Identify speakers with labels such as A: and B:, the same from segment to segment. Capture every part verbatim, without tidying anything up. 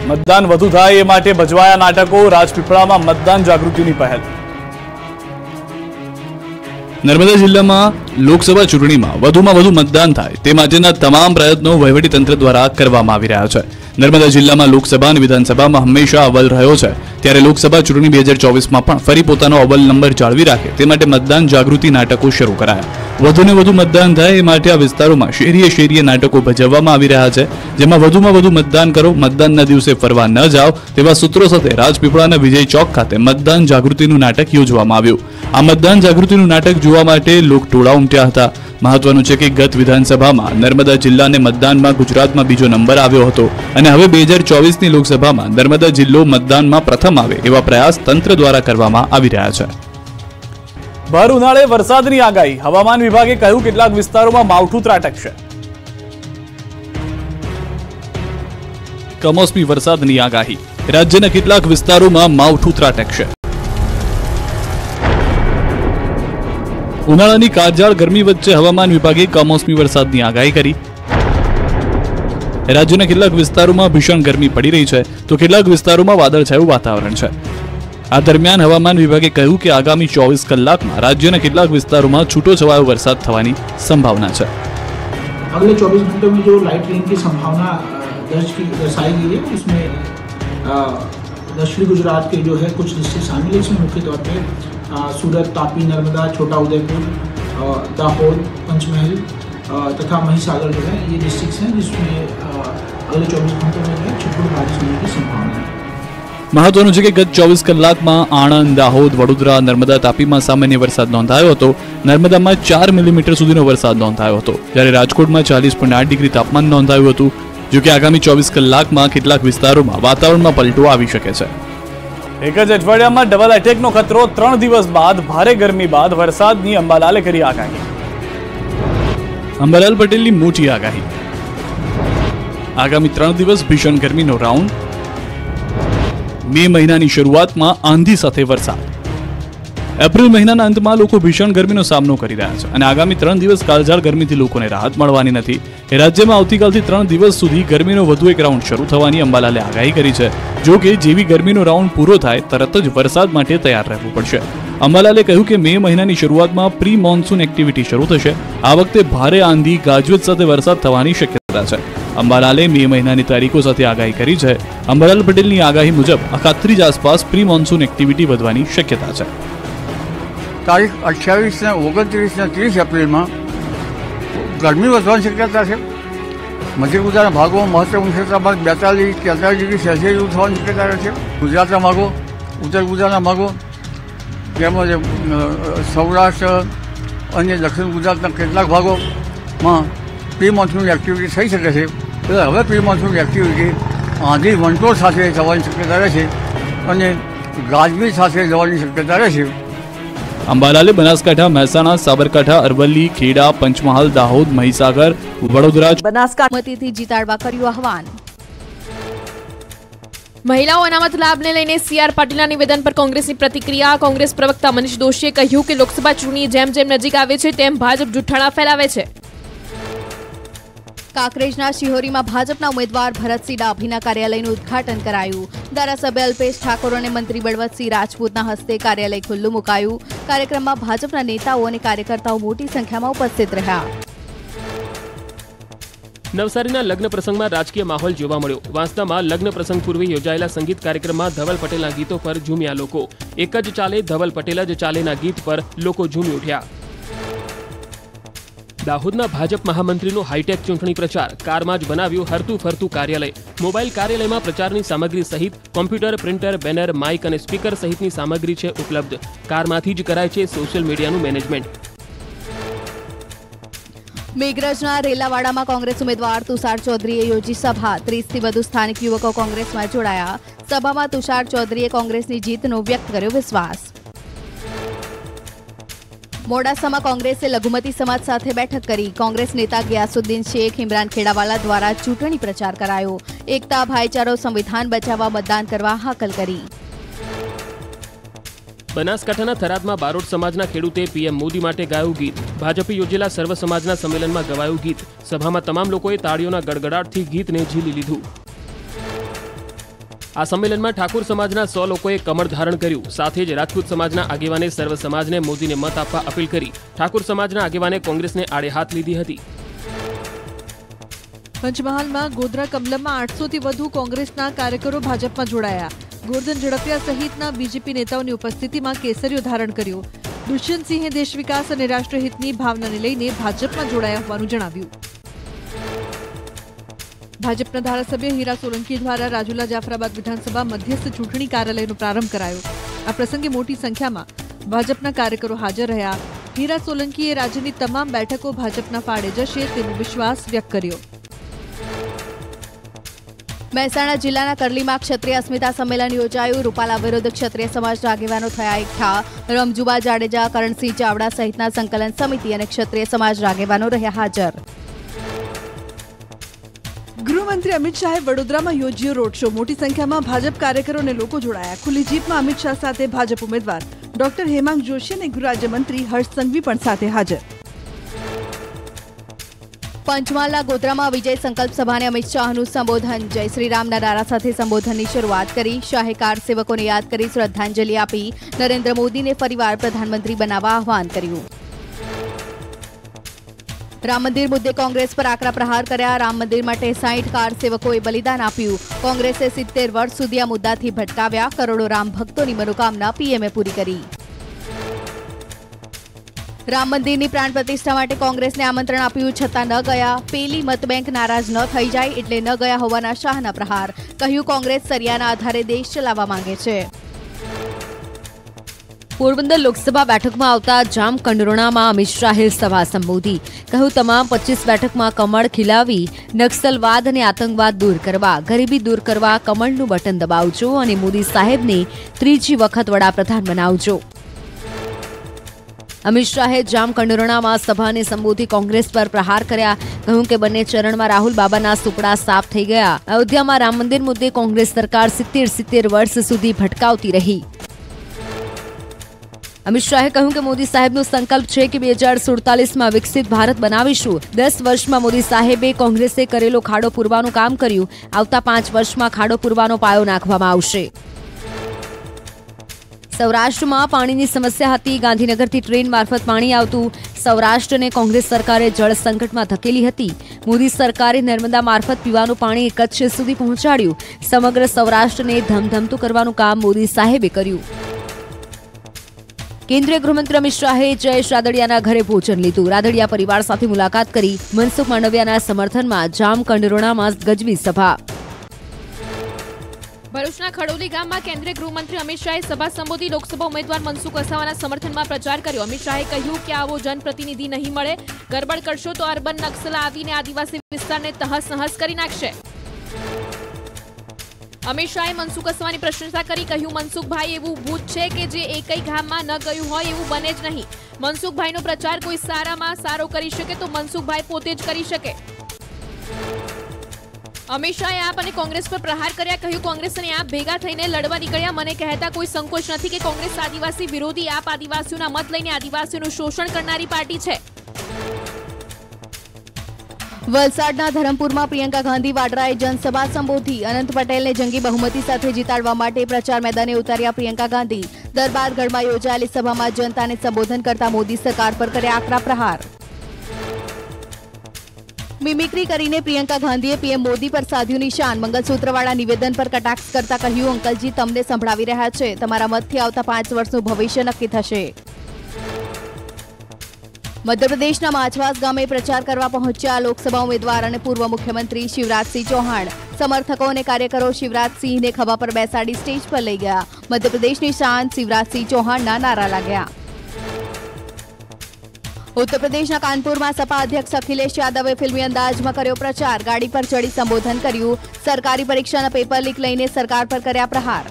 A: मतदान વધુ થાય એ માટે ભજવાયા નાટકો, રાજપીપળામાં મતદાન જાગૃતિની પહેલ। નર્મદા જિલ્લામાં લોકસભા ચૂંટણીમાં વધુમાં વધુ મતદાન થાય તે માટેના તમામ પ્રયત્નો વહીવટીતંત્ર દ્વારા કરવામાં આવી રહ્યા છે। નર્મદા જિલ્લામાં લોકસભા અને વિધાનસભામાં હંમેશા અવ્વલ રહ્યો છે, ત્યારે લોકસભા ચૂંટણી બે હજાર ચોવીસમાં પણ ફરી પોતાનો અવ્વલ નંબર જાળવી રાખે તે માટે મતદાન જાગૃતિ નાટકો શરૂ કરાયા। વધુને વધુ મતદાન થાય એ માટે આ વિસ્તારોમાં શેરીએ શેરીએ નાટકો ભજવવામાં આવી રહ્યા છે, જેમાં વધુમાં વધુ મતદાન કરો, મતદાનના દિવસે ફરવા ન જાઓ તેવા સૂત્રો સાથે રાજપીપળાના વિજય ચોક ખાતે મતદાન જાગૃતિનું નાટક યોજવામાં આવ્યું। આ મતદાન જાગૃતિનું નાટક જોવા માટે લોકટોળા ઉમટ્યા હતા। મહત્વનું છે કે ગત વિધાનસભામાં નર્મદા જિલ્લાને મતદાનમાં ગુજરાતમાં બીજો નંબર આવ્યો હતો અને હવે બે હજાર ચોવીસની લોકસભામાં નર્મદા જિલ્લો મતદાનમાં પ્રથમ આવે એવા પ્રયાસ તંત્ર દ્વારા કરવામાં આવી રહ્યા છે। ભર ઉનાળે વરસાદની આગાહી, હવામાન વિભાગે કહ્યું કેટલાક વિસ્તારોમાં માવઠું ત્રાટકશે। કમોસમી વરસાદની આગાહી, રાજ્યના કેટલાક વિસ્તારોમાં માવઠું ત્રાટકશે। ઉનાળાની કાળઝાળ ગરમી વચ્ચે હવામાન વિભાગે કમોસમી વરસાદની આગાહી કરી। રાજ્યના કેટલાક વિસ્તારોમાં ભીષણ ગરમી પડી રહી છે તો કેટલાક વિસ્તારોમાં વાદળછાયું વાતાવરણ છે। આ દરમિયાન હવામાન વિભાગે કહ્યું કે આગામી ચોવીસ કલાકમાં રાજ્યના કેટલાક વિસ્તારોમાં છૂટોછવાયો વરસાદ થવાની સંભાવના છે।
B: अगले चौबीस घंटों में जो लाइट रेन की संभावना दर्ज की दर्शाई गई है, उसमें दक्षिणी गुजरात के जो है कुछ डिस्ट्रिक्ट शामिल है। इसमें मुख्य तौर पे सूरत, तापी, नर्मदा, छोटा उदयपुर, दाहोद, पंचमहल तथा महिसागर जो है ये डिस्ट्रिक्ट हैं जिसमें अगले चौबीस घंटों में जो है छुटपुट बारिश होने की संभावना है।
A: મહત્વનું છે કે ગત ચોવીસ કલાકમાં આણંદ, દાહોદ, વડોદરા, નર્મદા, તાપીમાં સામાન્ય વરસાદ નોંધાયો હતો। નર્મદામાં ચાર મિલીમીટર સુધીનો વરસાદ નોંધાયો હતો, જ્યારે રાજકોટમાં ચાલીસ પોઈન્ટ આઠ ડિગ્રી તાપમાન નોંધાયું હતું। જો કે આગામી ચોવીસ કલાકમાં કેટલાક વિસ્તારોમાં વાતાવરણમાં પલટો આવી શકે છે। એક જ અઠવાડિયામાં ડબલ એટેકનો ખતરો, ત્રણ દિવસ બાદ ભારે ગરમી બાદ વરસાદની અંબાલાલે કરી આગાહી। અંબાલાલ પટેલની મોટી આગાહી, આગામી ત્રણ દિવસ ભીષણ ગરમીનો રાઉન્ડ। મે મહિનાની શરૂઆતમાં આંધી સાથે વરસાદ। એપ્રિલ મહિનાના અંતમાં લોકો ભીષણ ગરમીનો સામનો કરી રહ્યા છે અને આગામી ત્રણ દિવસ કાળઝાળ ગરમીથી લોકોને રાહત મળવાની નથી। એ રાજ્યમાં આવતીકાલથી ત્રણ દિવસ સુધી ગરમીનો વધુ એક રાઉન્ડ શરૂ થવાની અંબાલાલે આગાહી કરી છે। જો કે જેવી ગરમીનો રાઉન્ડ પૂરો થાય તરત જ વરસાદ માટે તૈયાર રહેવું પડશે। અંબાલાલે કહ્યું કે મે મહિનાની શરૂઆતમાં પ્રી મોન્સૂન એક્ટિવિટી શરૂ થશે। આ વખતે ભારે આંધી, ગાજવીજ સાથે વરસાદ થવાની શક્યતા છે। અંબાલાલે મે મહિનાની તારીખો સાથે આગાહી કરી છે। અંબાલાલ પટેલની આગાહી મુજબ અખાત્રીજ આસપાસ પ્રી મોન્સૂન એક્ટિવિટી વધવાની શક્યતા છે।
C: તારીખ અઠ્યાવીસ ને ઓગણત્રીસ ને ત્રીસ એપ્રિલમાં ગરમી વધવાની શક્યતા છે। મધ્ય ગુજરાતના ભાગોમાં મહત્તમ ક્ષેત્રમાં બેતાલીસ તેતાલીસ ડિગ્રી સેલ્સિયસ જેવું થવાની શક્યતા રહે છે। ગુજરાતના ભાગો, ઉત્તર ગુજરાતના ભાગો તેમજ સૌરાષ્ટ્ર અને દક્ષિણ ગુજરાતના કેટલાક ભાગોમાં પ્રી મોન્સૂન એક્ટિવિટી થઈ શકે છે। એટલે હવે પ્રી મોન્સૂન એક્ટિવિટી આંધી વંટોળ સાથે થવાની શક્યતા રહે છે અને ગાજવીજ સાથે જવાની શક્યતા રહે છે।
A: અંબાલાલે બનાસકાંઠા, મહેસાણા, સાબરકાંઠા, અરવલ્લી, ખેડા, પંચમહાલ, દાહોદ, મહીસાગર, વડોદરા,
D: બનાસકાંઠાથી જીતાડવા કર્યું આહવાન। મહિલાઓ અનામત લાભને લઈને સી આર પાટીલના નિવેદન પર કોંગ્રેસની પ્રતિક્રિયા। કોંગ્રેસ પ્રવક્તા મનીષ દોશીએ કહ્યું કે લોકસભા ચૂંટણી જેમ જેમ નજીક આવે છે તેમ ભાજપ જુઠ્ઠાણા ફેલાવે છે। કાંકરેજના શિહોરીમાં ભાજપના ઉમેદવાર ભરતસિંહ ડાભીના કાર્યાલયનું ઉદ્ઘાટન કરાયું। ધારાસભ્ય અલ્પેશ ઠાકોર અને મંત્રી બળવંતસિંહ રાજપૂતના હસ્તે કાર્યાલય ખુલ્લું મુકાયું। કાર્યક્રમમાં ભાજપના નેતાઓ અને કાર્યકર્તાઓ મોટી સંખ્યામાં ઉપસ્થિત રહ્યા।
E: નવસારીના લગ્ન પ્રસંગમાં રાજકીય માહોલ જોવા મળ્યો। વાંસદામાં લગ્ન પ્રસંગ પૂર્વે યોજાયેલા સંગીત કાર્યક્રમમાં ધવલ પટેલના ગીતો પર ઝૂમ્યા લોકો। એક જ ચાલે ધવલ પટેલ જ ચાલેના ગીત પર લોકો ઝૂમી ઉઠ્યા। દાહોદના ભાજપ મહામંત્રીનો હાઈટેક ચૂંટણી પ્રચાર, કારમાં જ બનાવ્યું હરતું ફરતું કાર્યાલય। મોબાઈલ કાર્યાલયમાં પ્રચારની સામગ્રી સહિત કોમ્પ્યુટર, પ્રિન્ટર, બેનર, માઇક અને સ્પીકર સહિતની સામગ્રી છે ઉપલબ્ધ। કારમાંથી જ કરાય છે સોશિયલ મીડિયાનું મેનેજમેન્ટ।
D: મેઘરજના રેલાવાડામાં કોંગ્રેસ ઉમેદવાર તુષાર ચૌધરીએ યોજી સભા। ત્રીસથી વધુ સ્થાનિક યુવકો કોંગ્રેસમાં જોડાયા। સભામાં તુષાર ચૌધરીએ કોંગ્રેસની જીતનો વ્યક્ત કર્યો વિશ્વાસ। મોડાસામાં કોંગ્રેસે લઘુમતી સમાજ સાથે બેઠક કરી। કોંગ્રેસ નેતા ગિયાસુદ્દીન શેખ, ઇમરાન ખેડાવાલા દ્વારા ચૂંટણી પ્રચાર કરાયો। એકતા, ભાઈચારો, સંવિધાન બચાવવા મતદાન કરવા હાકલ કરી।
E: બનાસકાંઠાના થરાદમાં બારોટ સમાજના ખેડૂતે પીએમ મોદી માટે ગાયું ગીત। ભાજપે યોજેલા સર્વ સમાજના સંમેલનમાં ગવાયું ગીત। સભામાં તમામ લોકોએ તાળીઓના ગડગડાટથી ગીતને ઝીલી લીધું। આ સંમેલનમાં ઠાકોર સમાજના સો લોકોએ કમળ ધારણ કર્યું. સાથે જ રાજપૂત સમાજના આગેવાને સર્વ સમાજને મોદીને મત આપવા અપીલ કરી. ઠાકોર સમાજના આગેવાને કોંગ્રેસને આડે હાથ લીધી હતી.
F: પંચમહાલમાં ગોધરા કમલમમાં આઠસો થી વધુ કોંગ્રેસના કાર્યકરો ભાજપમાં જોડાયા. ગોરધન ઝડપિયા સહિતના બીજેપી નેતાઓની ઉપસ્થિતિમાં કેસરીઓ ધારણ કર્યો. દુષ્યંતસિંહે દેશ વિકાસ અને રાષ્ટ્રહિતની ભાવનાને લઈને ભાજપમાં જોડાયા હોવાનું જણાવ્યું. ભાજપના ધારાસભ્ય હીરા સોલંકી દ્વારા રાજુલા જાફરાબાદ વિધાનસભા મધ્યસ્થ ચૂંટણી કાર્યાલયનો પ્રારંભ કરાયો. આ પ્રસંગે મોટી સંખ્યામાં ભાજપના કાર્યકરો હાજર રહ્યા. હીરા સોલંકીએ રાજ્યની તમામ બેઠકો ભાજપના ફાળે જશે તેવો વિશ્વાસ વ્યક્ત કર્યો.
D: મહેસાણા જિલ્લાના કરલીમાં ક્ષત્રિય અસ્મિતા સંમેલન યોજાયું. રૂપાલા વિરુદ્ધ ક્ષત્રિય સમાજના આગેવાનો થયા એકઠા. રમજુબા જાડેજા, કરણસિંહ ચાવડા સહિતના સંકલન સમિતિ અને ક્ષત્રિય સમાજના આગેવાનો રહ્યા હાજર.
F: ગૃહમંત્રી અમિત શાહે વડોદરામાં યોજ્યો રોડ શો. મોટી સંખ્યામાં ભાજપ કાર્યકરો અને લોકો જોડાયા. ખુલ્લી જીપમાં અમિત શાહ સાથે ભાજપ ઉમેદવાર ડોક્ટર હેમાંગ જોશી અને ગૃહ રાજ્યમંત્રી હર્ષ સંઘવી પણ સાથે હાજર.
D: પંચમહાલના ગોધરામાં વિજય સંકલ્પ સભાને અમિત શાહનું સંબોધન. જય શ્રી રામના નારા સાથે સંબોધનની શરૂઆત કરી. શાહે કાર સેવકોને યાદ કરી શ્રદ્ધાંજલિ આપી. નરેન્દ્ર મોદીને ફરીવાર પ્રધાનમંત્રી બનાવવા આહવાન કર્યું. રામ મંદિર મુદ્દે કોંગ્રેસ પર આકરા પ્રહાર કર્યા. રામ મંદિર માટે સાઠ કાર સેવકોએ બલિદાન આપ્યું. કોંગ્રેસે સિત્તેર વર્ષ સુધી આ મુદ્દાથી ભટકાવ્યા. કરોડો રામ ભક્તોની મનોકામના પીએમએ પૂરી કરી. રામ મંદિરની પ્રાણ પ્રતિષ્ઠા માટે કોંગ્રેસને આમંત્રણ આપ્યું છતાં ન ગયા. પેલી મતબેંક નારાજ ન થઈ જાય એટલે ન ગયા હોવાના શાહના પ્રહાર. કહ્યું કોંગ્રેસ સરિયાના આધારે દેશ ચલાવવા માંગે છે.
G: પોરબંદર લોકસભા બેઠકમાં આવતા જામ કંડરોણામાં અમિત શાહે સભા સંબોધી. કહ્યું તમામ પચીસ બેઠકમાં કમળ ખીલાવી નક્સલવાદ અને આતંકવાદ દૂર કરવા, ગરીબી દૂર કરવા કમળનું બટન દબાવજો અને મોદી સાહેબને ત્રીજી વખત વડાપ્રધાન બનાવજો. અમિત શાહે જામ કંડરોણામાં સભાને સંબોધી કોંગ્રેસ પર પ્રહાર કર્યા. કહ્યું કે બંને ચરણમાં રાહુલ બાબાના સુપડા સાફ થઈ ગયા. અયોધ્યામાં રામ મંદિર મુદ્દે કોંગ્રેસ સરકાર સિત્તેર સિત્તેર વર્ષ સુધી ભટકાવતી રહી. અમિત શાહે કહ્યું કે મોદી સાહેબનો સંકલ્પ છે કે બે હજાર સુડતાલીસમાં વિકસિત ભારત બનાવીશું. દસ વર્ષમાં મોદી સાહેબે કોંગ્રેસે કરેલો ખાડો પૂરવાનું કામ કર્યું. આવતા પાંચ વર્ષમાં ખાડો પૂરવાનો પાયો નાખવામાં આવશે. સૌરાષ્ટ્રમાં પાણીની સમસ્યા હતી. ગાંધીનગરથી ટ્રેન મારફત પાણી આવતું. સૌરાષ્ટ્રને કોંગ્રેસ સરકારે જળ સંકટમાં ધકેલી હતી. મોદી સરકારે નર્મદા મારફત પીવાનું પાણી કચ્છ સુધી પહોંચાડ્યું. સમગ્ર સૌરાષ્ટ્રને ધમધમતું કરવાનું કામ મોદી સાહેબે કર્યું. કેન્દ્રીય ગૃહમંત્રી અમિત શાહે જયેશ રાદડિયાના ઘરે ભોજન લીધું. રાદડિયા પરિવાર સાથે મુલાકાત કરી. મનસુખ માંડવિયાના સમર્થનમાં જામ કંડરોણામાં ગજવી સભા.
H: ભરૂચના ખડોલી ગામમાં કેન્દ્રીય ગૃહમંત્રી અમિત શાહે સભા સંબોધી. લોકસભા ઉમેદવાર મનસુખ વસાવાના સમર્થનમાં પ્રચાર કર્યો. અમિત શાહે કહ્યું કે આવો જનપ્રતિનિધિ નહીં મળે. ગરબડ કરશો તો અર્બન નક્સલ આવીને આદિવાસી વિસ્તારને તહસ નહસ કરી નાખશે. અમિત શાહે મનસુખ વસાવાની પ્રશંસા કરી. કહ્યું મનસુખભાઈ એવું ભૂત છે કે જે એકઈ ગામમાં ન ગયું હોય એવું બને જ નહીં. મનસુખભાઈનો પ્રચાર કોઈ સારામાં સારો કરી શકે તો મનસુખભાઈ પોતે જ કરી શકે. અમિત શાહે આપ અને કોંગ્રેસ પર પ્રહાર કર્યા. કહ્યું કોંગ્રેસ અને આપ ભેગા થઈને લડવા નીકળ્યા. મને કહેતા કોઈ સંકોચ નથી કે કોંગ્રેસ આદિવાસી વિરોધી, આપ આદિવાસીઓના મત લઈને આદિવાસીઓનું શોષણ કરનારી પાર્ટી છે.
D: વલસાડના ધરમપુરમાં પ્રિયંકા ગાંધી વાડરાએ જનસભા સંબોધી. અનંત પટેલને જંગી બહુમતી સાથે જીતાડવા માટે પ્રચાર મેદાને ઉતાર્યા પ્રિયંકા ગાંધી. દરબારગઢમાં યોજાયેલી સભામાં જનતાને સંબોધન કરતા મોદી સરકાર પર કર્યા આકરા પ્રહાર. મિમિક્રી કરીને પ્રિયંકા ગાંધીએ પીએમ મોદી પર સાધ્યું નિશાન. મંગલસૂત્રવાળા નિવેદન પર કટાક્ષ કરતા કહ્યું અંકલજી તમને સંભળાવી રહ્યા છે. તમારા મતથી આવતા પાંચ વર્ષનું ભવિષ્ય નક્કી થશે. મધ્યપ્રદેશના માછવાસ ગામે પ્રચાર કરવા પહોંચ્યા લોકસભા ઉમેદવાર અને પૂર્વ મુખ્યમંત્રી શિવરાજસિંહ ચૌહાણ. સમર્થકો અને કાર્યકરો શિવરાજસિંહને ખભા પર બેસાડી સ્ટેજ પર લઈ ગયા. મધ્યપ્રદેશની શાન શિવરાજસિંહ ચૌહાણના નારા લાગ્યા. ઉત્તર પ્રદેશના કાનપુરમાં સપા અધ્યક્ષ અખિલેશ યાદવે ફિલ્મી અંદાજમાં કર્યો પ્રચાર. ગાડી પર ચડી સંબોધન કર્યું. સરકારી પરીક્ષાના પેપર લીક લઈને સરકાર પર કર્યા પ્રહાર.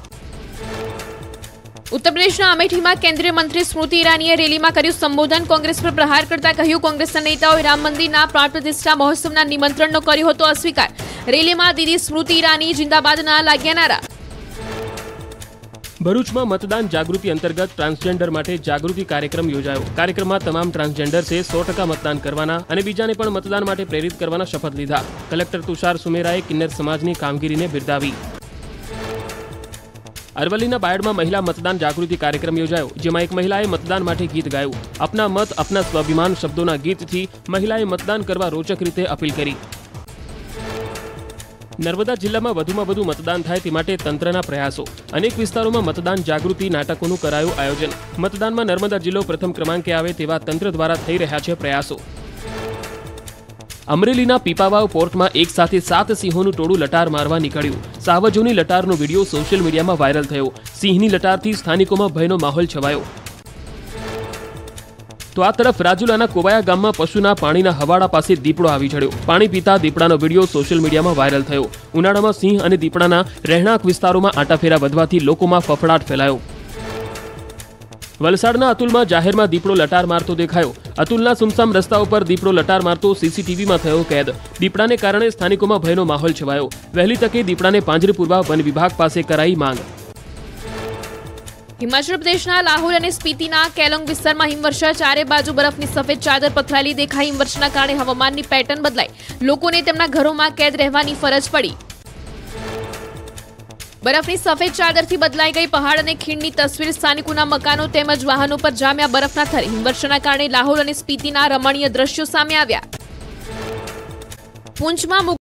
H: ઉત્તર પ્રદેશના અમેઠીમાં કેન્દ્રીય મંત્રી સ્મૃતિ ઈરાનીએ રેલીમાં કર્યું સંબોધન. કોંગ્રેસ પર પ્રહાર કરતા કહ્યું કોંગ્રેસના નેતાઓએ રામ મંદિરના પ્રાણ પ્રતિષ્ઠા મહોત્સવના નિમંત્રણનો કર્યો હતો અસ્વીકાર. રેલીમાં દીદી સ્મૃતિ ઈરાની જિંદાબાદના લાગ્યા નારા.
E: ભરૂચમાં મતદાન જાગૃતિ અંતર્ગત ટ્રાન્સજેન્ડર માટે જાગૃતિ કાર્યક્રમ યોજાયો. કાર્યક્રમમાં તમામ ટ્રાન્સજેન્ડર્સે સો ટકા મતદાન કરવાના અને બીજાને પણ મતદાન માટે પ્રેરિત કરવાના શપથ લીધા. કલેક્ટર તુષાર સુમેરાએ કિન્નર સમાજની કામગીરીને બિરદાવી. અરવલ્લીના બાયડમાં મહિલા મતદાન જાગૃતિ કાર્યક્રમ યોજાયો, જેમાં એક મહિલાએ મતદાન માટે ગીત ગાયું. અપના મત અપના સ્વાભિમાન શબ્દોના ગીતથી મહિલાએ મતદાન કરવા રોચક રીતે અપીલ કરી. નર્મદા જિલ્લામાં વધુમાં વધુ મતદાન થાય તે માટે તંત્રના પ્રયાસો. અનેક વિસ્તારોમાં મતદાન જાગૃતિ નાટકોનું કરાયું આયોજન. મતદાનમાં નર્મદા જિલ્લો પ્રથમ ક્રમાંકે આવે તેવા તંત્ર દ્વારા થઈ રહ્યા છે પ્રયાસો. અમરેલીના પીપાવાવ પોર્ટમાં એક સાથે સાત સિંહોનું ટોળું લટાર મારવા નીકળ્યું. સાવજોની લટારનો વિડીયો સોશિયલ મીડિયામાં વાયરલ થયો. સિંહની લટારથી સ્થાનિકોમાં ભયનો માહોલ છવાયો. તો આ તરફ રાજુલાના કોવાયા ગામમાં પશુના પાણીના હવાડા પાસે દીપડો આવી ચડ્યો. પાણી પીતા દીપડાનો વિડીયો સોશિયલ મીડિયામાં વાયરલ થયો. ઉનાળામાં સિંહ અને દીપડાના રહેણાંક વિસ્તારોમાં આંટાફેરા વધવાથી લોકોમાં ફફડાટ ફેલાયો. વલસાડના અતુલમાં જાહેરમાં દીપડો લટાર મારતો દેખાયો. અતુલના સુમસામ રસ્તા ઉપર દીપડો લટાર મારતો સીસીટીવીમાં થયો કેદ. દીપડાને કારણે સ્થાનિકોમાં ભયનો માહોલ છવાયો. વહેલી તકે દીપડાને પાંજરે પૂરવા વન વિભાગ પાસે કરાઈ માંગ.
H: હિમાચલ પ્રદેશના લાહોલ અને સ્પીતિના કેલોંગ વિસ્તારમાં હિમવર્ષા. ચારે બાજુ બરફની સફેદ ચાદર પથરાયેલી દેખાઈ. હિમવર્ષાના કારણે હવામાનની પેટર્ન બદલાઈ. લોકોને તેમના ઘરોમાં કેદ રહેવાની ફરજ પડી. બરફની સફેદ ચાદરથી બદલાઈ ગઈ પહાડ અને ખીણની તસવીર. સ્થાનિકોના મકાનો તેમજ વાહનો પર જામ્યા બરફના થર. હિમવર્ષાના કારણે લાહોલ અને સ્પીતિના રમણીય દ્રશ્યો સામે આવ્યા. પૂંચમાં